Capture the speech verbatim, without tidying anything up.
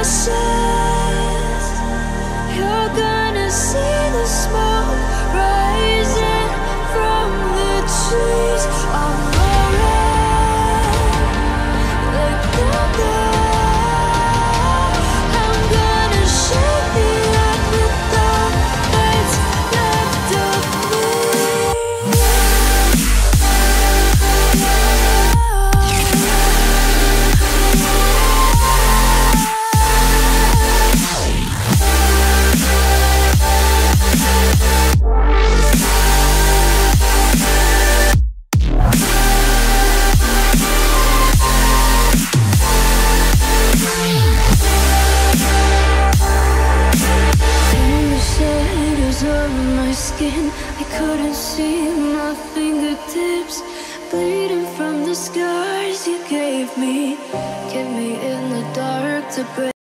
ashes. You're gonna see the smoke rising from the trees. I'm alright, like thunder. I'm gonna shake the earth with all that's left of me. Skin, I couldn't see my fingertips bleeding from the scars you gave me. Kept me in the dark to break.